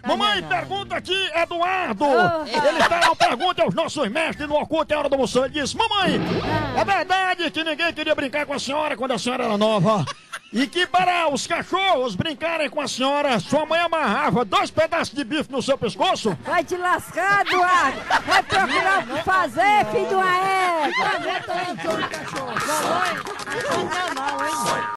Mamãe, pergunta aqui, Eduardo. Ele faz uma pergunta aos nossos mestres no Oculto é Hora do Moção. Ele disse: mamãe, é verdade que ninguém queria brincar com a senhora quando a senhora era nova? E que para os cachorros brincarem com a senhora, sua mãe amarrava 2 pedaços de bife no seu pescoço? Vai te lascar, Eduardo! Vai procurar o que fazer, filho de uma égua! Mamãe, não, não, hein?